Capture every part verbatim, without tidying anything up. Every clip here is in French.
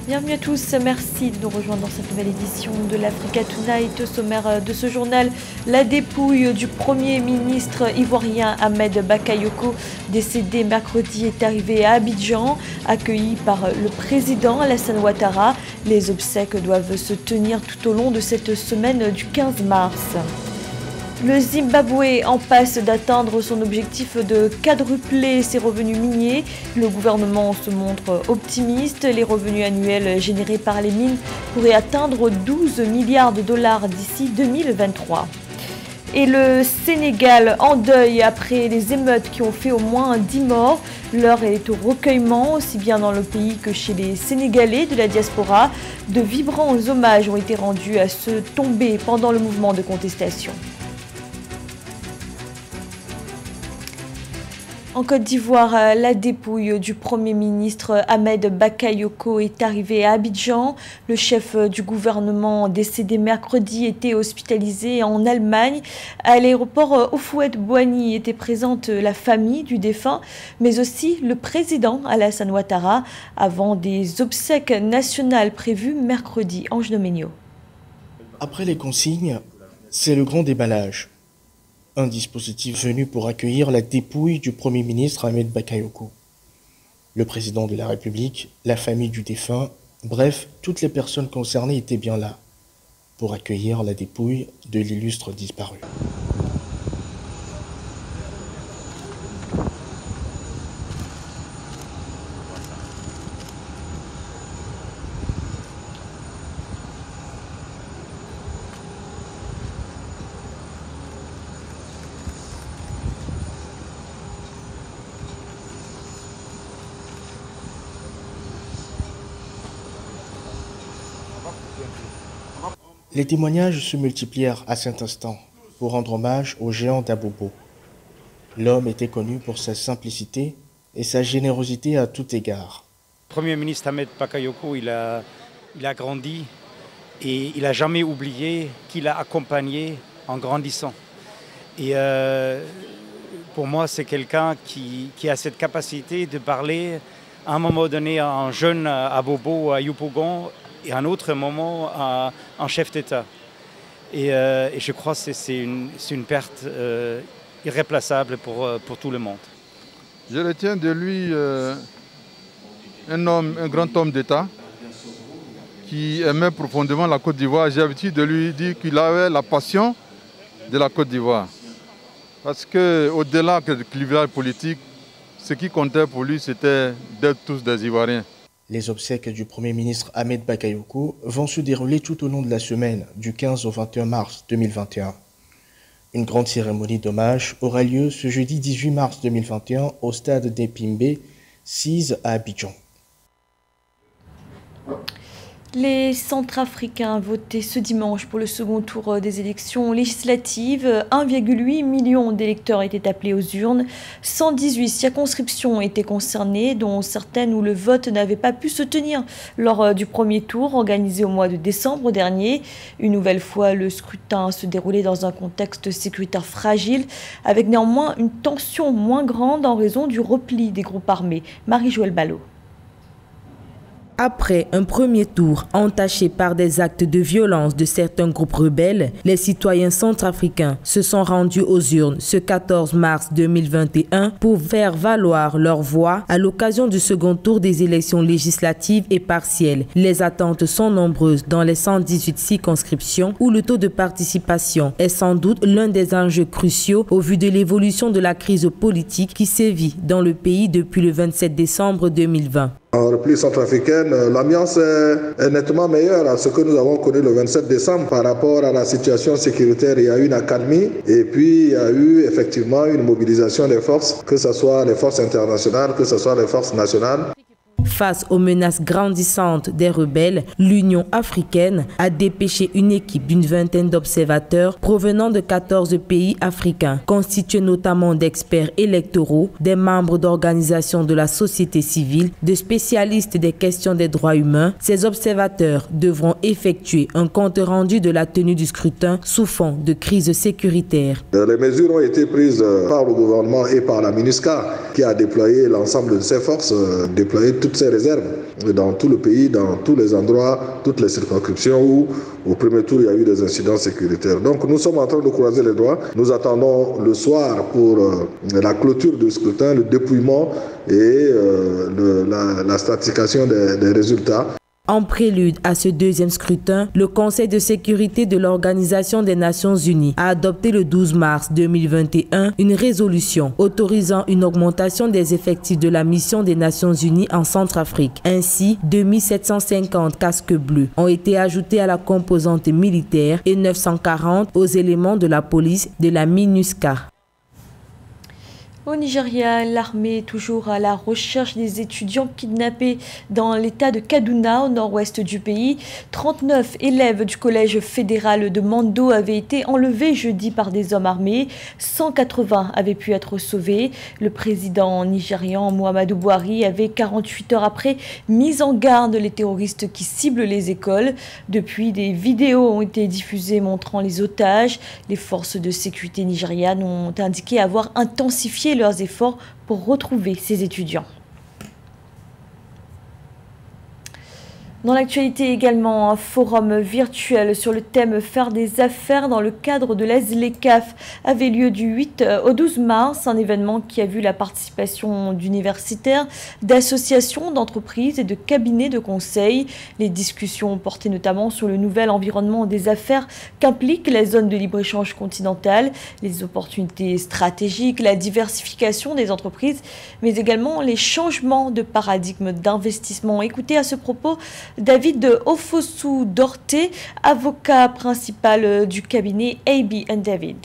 Bienvenue à tous, merci de nous rejoindre dans cette nouvelle édition de l'Africa Tonight. Au sommaire de ce journal, la dépouille du Premier ministre ivoirien Ahmed Bakayoko, décédé mercredi, est arrivée à Abidjan, accueilli par le président Alassane Ouattara. Les obsèques doivent se tenir tout au long de cette semaine du quinze mars. Le Zimbabwe en passe d'atteindre son objectif de quadrupler ses revenus miniers. Le gouvernement se montre optimiste. Les revenus annuels générés par les mines pourraient atteindre douze milliards de dollars d'ici deux mille vingt-trois. Et le Sénégal en deuil après les émeutes qui ont fait au moins dix morts. L'heure est au recueillement, aussi bien dans le pays que chez les Sénégalais de la diaspora. De vibrants hommages ont été rendus à ceux tombés pendant le mouvement de contestation. En Côte d'Ivoire, la dépouille du Premier ministre Ahmed Bakayoko est arrivée à Abidjan. Le chef du gouvernement décédé mercredi était hospitalisé en Allemagne. À l'aéroport Houphouët-Boigny était présente la famille du défunt, mais aussi le président Alassane Ouattara, avant des obsèques nationales prévues mercredi. Ange Doménio. Après les consignes, c'est le grand déballage. Un dispositif venu pour accueillir la dépouille du Premier ministre Ahmed Bakayoko. Le président de la République, la famille du défunt, bref, toutes les personnes concernées étaient bien là pour accueillir la dépouille de l'illustre disparu. Les témoignages se multiplièrent à cet instant pour rendre hommage au géant d'Abobo. L'homme était connu pour sa simplicité et sa générosité à tout égard. Le Premier ministre Ahmed Bakayoko, il a, il a grandi et il n'a jamais oublié qu'il a accompagné en grandissant. Et euh, pour moi, c'est quelqu'un qui, qui a cette capacité de parler à un moment donné à un jeune Abobo, à Yopougon, et à un autre moment à un chef d'État. Et, euh, et je crois que c'est une, une perte euh, irréplaçable pour, pour tout le monde. Je retiens de lui euh, un, homme, un grand homme d'État qui aimait profondément la Côte d'Ivoire. J'ai l'habitude de lui dire qu'il avait la passion de la Côte d'Ivoire. Parce qu'au-delà du clivage politique, ce qui comptait pour lui, c'était d'être tous des Ivoiriens. Les obsèques du Premier ministre Ahmed Bakayoko vont se dérouler tout au long de la semaine, du quinze au vingt et un mars deux mille vingt et un. Une grande cérémonie d'hommage aura lieu ce jeudi dix-huit mars deux mille vingt et un au stade d'Epimbe, six à Abidjan. Les Centrafricains votaient ce dimanche pour le second tour des élections législatives. un virgule huit million d'électeurs étaient appelés aux urnes. cent dix-huit circonscriptions étaient concernées, dont certaines où le vote n'avait pas pu se tenir lors du premier tour organisé au mois de décembre dernier. Une nouvelle fois, le scrutin se déroulait dans un contexte sécuritaire fragile, avec néanmoins une tension moins grande en raison du repli des groupes armés. Marie-Joëlle Ballot. Après un premier tour entaché par des actes de violence de certains groupes rebelles, les citoyens centrafricains se sont rendus aux urnes ce quatorze mars deux mille vingt et un pour faire valoir leur voix à l'occasion du second tour des élections législatives et partielles. Les attentes sont nombreuses dans les cent dix-huit circonscriptions où le taux de participation est sans doute l'un des enjeux cruciaux au vu de l'évolution de la crise politique qui sévit dans le pays depuis le vingt-sept décembre deux mille vingt. En République centrafricaine, l'ambiance est nettement meilleure à ce que nous avons connu le vingt-sept décembre par rapport à la situation sécuritaire. Il y a eu une accalmie et puis il y a eu effectivement une mobilisation des forces, que ce soit les forces internationales, que ce soit les forces nationales. Face aux menaces grandissantes des rebelles, l'Union africaine a dépêché une équipe d'une vingtaine d'observateurs provenant de quatorze pays africains, constitués notamment d'experts électoraux, des membres d'organisations de la société civile, de spécialistes des questions des droits humains. Ces observateurs devront effectuer un compte-rendu de la tenue du scrutin sous fond de crise sécuritaire. Les mesures ont été prises par le gouvernement et par la MINUSCA qui a déployé l'ensemble de ses forces, déployé toutes toutes ces réserves dans tout le pays, dans tous les endroits, toutes les circonscriptions où au premier tour il y a eu des incidents sécuritaires. Donc nous sommes en train de croiser les doigts. Nous attendons le soir pour euh, la clôture du scrutin, le dépouillement et euh, le, la, la stratification des, des résultats. En prélude à ce deuxième scrutin, le Conseil de sécurité de l'Organisation des Nations Unies a adopté le douze mars deux mille vingt et un une résolution autorisant une augmentation des effectifs de la mission des Nations Unies en Centrafrique. Ainsi, deux mille sept cent cinquante casques bleus ont été ajoutés à la composante militaire et neuf cent quarante aux éléments de la police de la MINUSCA. Au Nigeria, l'armée est toujours à la recherche des étudiants kidnappés dans l'état de Kaduna, au nord-ouest du pays. trente-neuf élèves du collège fédéral de Mando avaient été enlevés jeudi par des hommes armés. cent quatre-vingts avaient pu être sauvés. Le président nigérian Muhammadu Buhari avait quarante-huit heures après mis en garde les terroristes qui ciblent les écoles. Depuis, des vidéos ont été diffusées montrant les otages. Les forces de sécurité nigérianes ont indiqué avoir intensifié leurs efforts pour retrouver ces étudiants. Dans l'actualité également, un forum virtuel sur le thème « Faire des affaires » dans le cadre de l'A S L E C A F avait lieu du huit au douze mars, un événement qui a vu la participation d'universitaires, d'associations, d'entreprises et de cabinets de conseil. Les discussions portaient notamment sur le nouvel environnement des affaires qu'implique la zone de libre-échange continentale, les opportunités stratégiques, la diversification des entreprises, mais également les changements de paradigme d'investissement. Écoutez à ce propos David Ofosu Dorte, avocat principal du cabinet A B and David.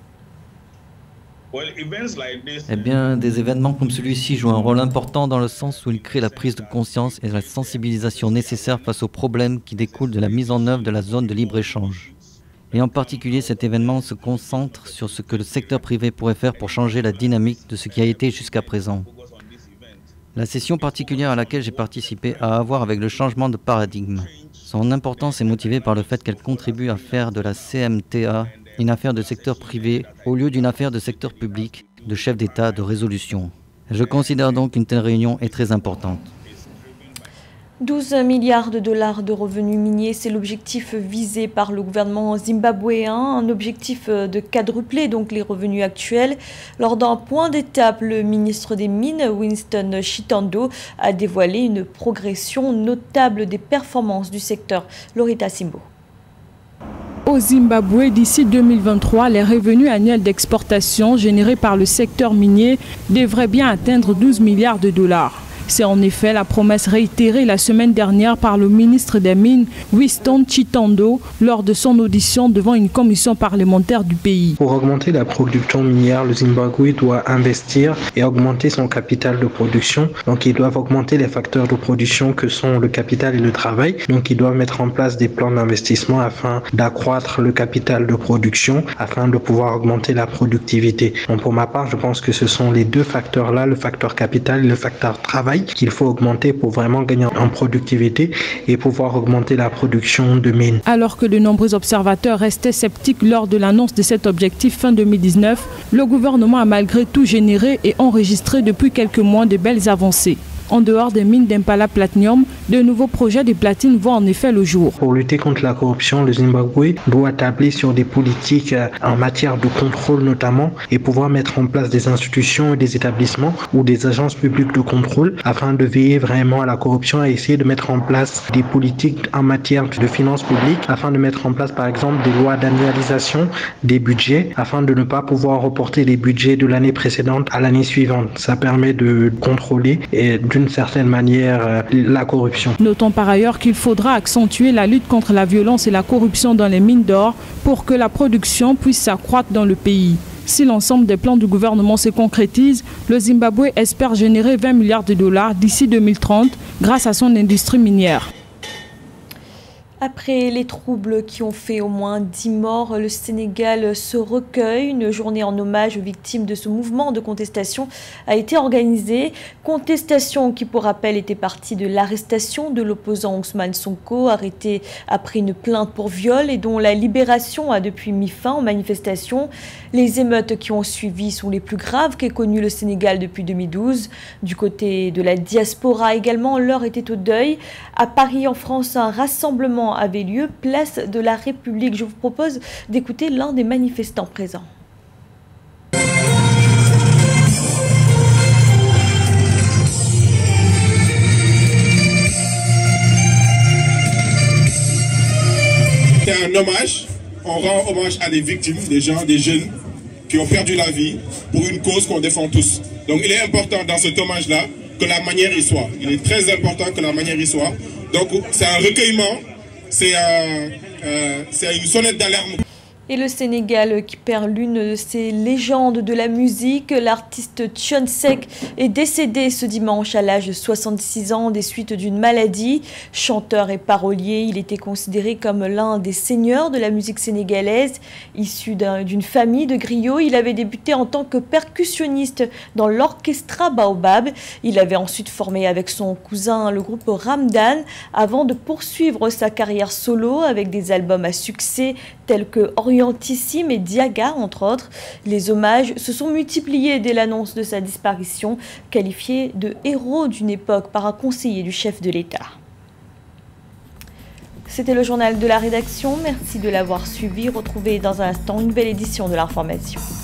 Eh bien, des événements comme celui-ci jouent un rôle important dans le sens où ils créent la prise de conscience et la sensibilisation nécessaire face aux problèmes qui découlent de la mise en œuvre de la zone de libre-échange. Et en particulier, cet événement se concentre sur ce que le secteur privé pourrait faire pour changer la dynamique de ce qui a été jusqu'à présent. La session particulière à laquelle j'ai participé a à voir avec le changement de paradigme. Son importance est motivée par le fait qu'elle contribue à faire de la C M T A une affaire de secteur privé au lieu d'une affaire de secteur public, de chef d'État, de résolution. Je considère donc qu'une telle réunion est très importante. douze milliards de dollars de revenus miniers, c'est l'objectif visé par le gouvernement zimbabwéen, un objectif de quadrupler donc les revenus actuels. Lors d'un point d'étape, le ministre des Mines, Winston Chitando, a dévoilé une progression notable des performances du secteur. Lorita Simbo. Au Zimbabwe, d'ici deux mille vingt-trois, les revenus annuels d'exportation générés par le secteur minier devraient bien atteindre douze milliards de dollars. C'est en effet la promesse réitérée la semaine dernière par le ministre des Mines, Winston Chitando, lors de son audition devant une commission parlementaire du pays. Pour augmenter la production minière, le Zimbabwe doit investir et augmenter son capital de production. Donc ils doivent augmenter les facteurs de production que sont le capital et le travail. Donc ils doivent mettre en place des plans d'investissement afin d'accroître le capital de production, afin de pouvoir augmenter la productivité. Donc pour ma part, je pense que ce sont les deux facteurs-là, le facteur capital et le facteur travail, qu'il faut augmenter pour vraiment gagner en productivité et pouvoir augmenter la production de mines. Alors que de nombreux observateurs restaient sceptiques lors de l'annonce de cet objectif fin deux mille dix-neuf, le gouvernement a malgré tout généré et enregistré depuis quelques mois de belles avancées. En dehors des mines d'Impala Platinum, de nouveaux projets de platine voient en effet le jour. Pour lutter contre la corruption, le Zimbabwe doit tabler sur des politiques en matière de contrôle notamment et pouvoir mettre en place des institutions et des établissements ou des agences publiques de contrôle afin de veiller vraiment à la corruption et essayer de mettre en place des politiques en matière de finances publiques afin de mettre en place par exemple des lois d'annualisation des budgets afin de ne pas pouvoir reporter les budgets de l'année précédente à l'année suivante. Ça permet de contrôler et d'une certaine manière la corruption. Notons par ailleurs qu'il faudra accentuer la lutte contre la violence et la corruption dans les mines d'or pour que la production puisse s'accroître dans le pays. Si l'ensemble des plans du gouvernement se concrétise, le Zimbabwe espère générer vingt milliards de dollars d'ici deux mille trente grâce à son industrie minière. Après les troubles qui ont fait au moins dix morts, le Sénégal se recueille. Une journée en hommage aux victimes de ce mouvement de contestation a été organisée. Contestation qui, pour rappel, était partie de l'arrestation de l'opposant Ousmane Sonko, arrêté après une plainte pour viol et dont la libération a depuis mis fin aux manifestations. Les émeutes qui ont suivi sont les plus graves qu'ait connu le Sénégal depuis deux mille douze. Du côté de la diaspora également, l'heure était au deuil. À Paris, en France, un rassemblement avait lieu, place de la République. Je vous propose d'écouter l'un des manifestants présents. C'est un hommage, on rend hommage à des victimes, des gens, des jeunes qui ont perdu la vie pour une cause qu'on défend tous. Donc il est important dans cet hommage-là que la manière y soit. Il est très important que la manière y soit. Donc c'est un recueillement, c'est un, euh, une sonnette d'alarme. Et le Sénégal qui perd l'une de ses légendes de la musique, l'artiste Thione Seck est décédé ce dimanche à l'âge de soixante-six ans des suites d'une maladie. Chanteur et parolier, il était considéré comme l'un des seigneurs de la musique sénégalaise. Issu d'une famille de griots, il avait débuté en tant que percussionniste dans l'orchestra Baobab. Il avait ensuite formé avec son cousin le groupe Ramdan avant de poursuivre sa carrière solo avec des albums à succès tels que Orientissime et Diaga, entre autres. Les hommages se sont multipliés dès l'annonce de sa disparition, qualifié de héros d'une époque par un conseiller du chef de l'État. C'était le journal de la rédaction. Merci de l'avoir suivi. Retrouvez dans un instant une belle édition de l'information.